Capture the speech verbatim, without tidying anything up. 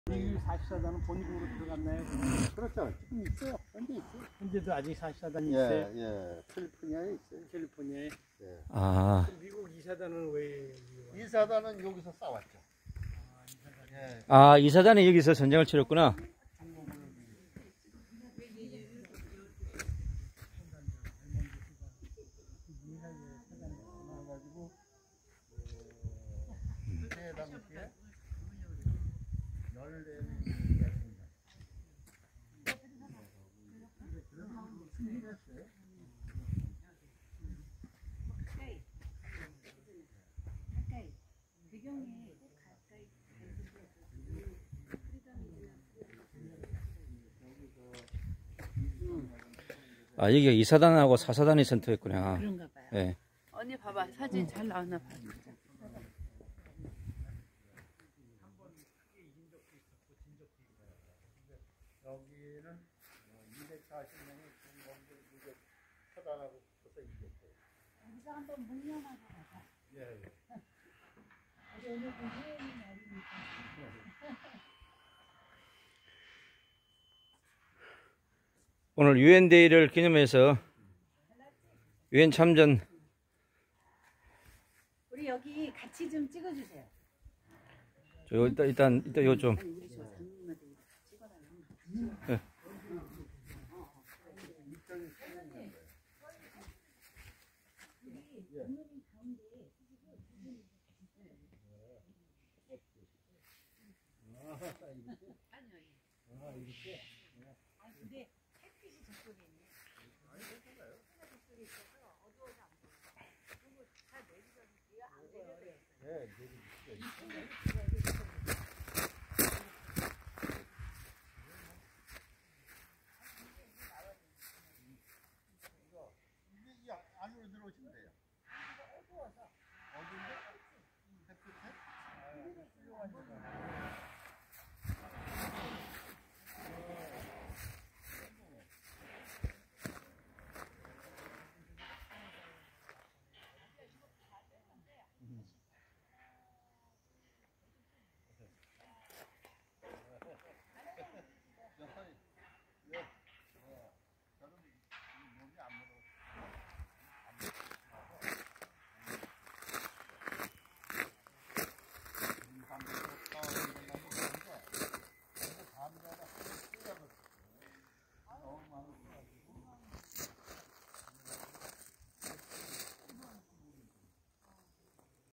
이 사십사 단은 본국으로 들어갔나요? 그렇죠. 지금 있어요. 현재 있어요. 현재도 아직 사십사 단이 예, 있어요. 예. 캘리포니아에 있어요. 캘리포니아에. 예. 아, 미국 이사단은 왜? 이 사단은 여기서 싸웠죠. 예. 아, 이사단이 여기서 전쟁을 치렀구나. 그때 당시에 열네 명이었습니다. 아, 여기가 이사단하고 사사단이 전투했구나. 그런가 봐요. 예. 언니 봐봐. 사진 잘 나오나 봐. 진짜. 여기는 이백사십 명이 중공들 이제 처단하고 붙어서 이겼어요. 여기서 한번 묵념하고 가자. 예, 예. 우리 오늘 그 유엔이 날이니까. 오늘 유엔데이를 기념해서 유엔 참전. 우리 여기 같이 좀 찍어주세요. 저 일단 일단 일단 요 좀. 아니 우리 저 장님한테 찍어달라면. 예. 아 근데 햇빛이 저쪽에 있네. 저쪽에 있어서 어두워서 안 보여. 그리고 잘 내리더니 뒤에 안 내려져 있어. 예, 내리 있어요.